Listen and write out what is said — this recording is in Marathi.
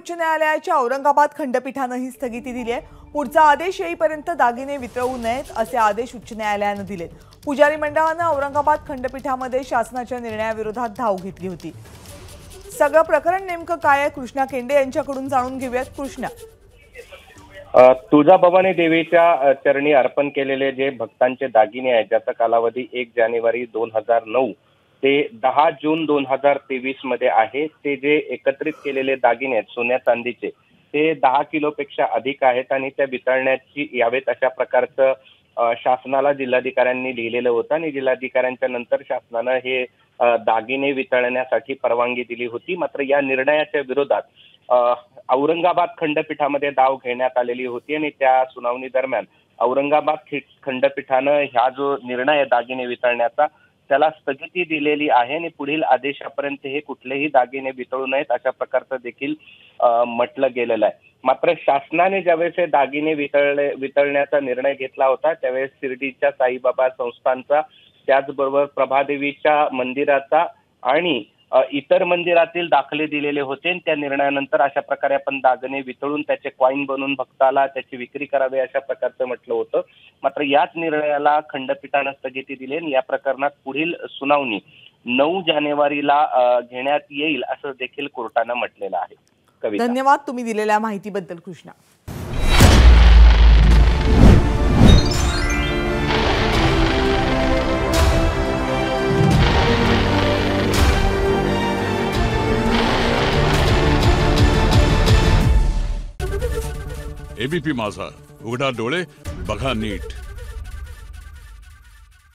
उच्च न्यायालयाच्या औरंगाबाद खंडपीठानं ही स्थगिती दिली आहे। पुढचा आदेश येईपर्यंत दागिने वितळू नयेत असे आदेश उच्च न्यायालयानं दिलेत। पुजारी मंडळानं औरंगाबाद खंडपीठामध्ये शासनाच्या निर्णयाविरोधात धाव घेतली होती। सगळं प्रकरण नेमकं काय आहे कृष्णा केंडे यांच्याकडून जाणून घेऊयात। कृष्णा, तुळजाभवानी देवीच्या चरणी अर्पण केलेले जे भक्तांचे दागिने आहेत ज्याचा कालावधी 1 जानेवारी 2009 ते 10 जून 2023 मध्ये आहे, ते जे एकत्रित केलेले दागिने आहेत सोन्या चांदीचे ते 10 किलोपेक्षा अधिक आहेत आणि त्या वितळण्याची यावेत अशा प्रकारचं शासनाला जिल्हाधिकाऱ्यांनी लिहिलेलं होतं आणि जिल्हाधिकाऱ्यांच्या नंतर शासनानं हे दागिने वितळण्यासाठी परवानगी दिली होती। मात्र या निर्णयाच्या विरोधात औरंगाबाद खंडपीठामध्ये दाव घेण्यात आलेली होती आणि त्या सुनावणी दरम्यान औरंगाबाद खंडपीठानं हा जो निर्णय आहे दागिने वितळण्याचा त्याला स्थगिती दिलेली आहे आणि पुढील आदेशापर्यंत हे कुठलेही दागिने वितळू नयेत अशा प्रकारचं देखील म्हटलं गेलेलं आहे। मात्र शासनाने ज्यावेळेस हे दागिने वितळण्याचा निर्णय घेतला होता त्यावेळेस शिर्डीच्या साईबाबा संस्थानचा, त्याचबरोबर प्रभादेवीच्या मंदिराचा आणि इतर मंदिरातील दाखले दिलेले होते। त्या निर्णयानंतर अशा प्रकारे आपण दागिने वितळून त्याचे कॉईन बनवून भक्ताला त्याची विक्री करावी अशा प्रकारचं म्हटलं होतं। मात्र याच निर्णयाला खंडपीठानं स्थगिती दिली आणि या प्रकरणात पुढील सुनावणी 9 जानेवारीला घेण्यात येईल असं देखील कोर्टानं म्हटलेलं आहे। कविता, धन्यवाद तुम्ही दिलेल्या माहितीबद्दल कृष्णा। एबीपी माझा, उघडा डोळे बघा नीट।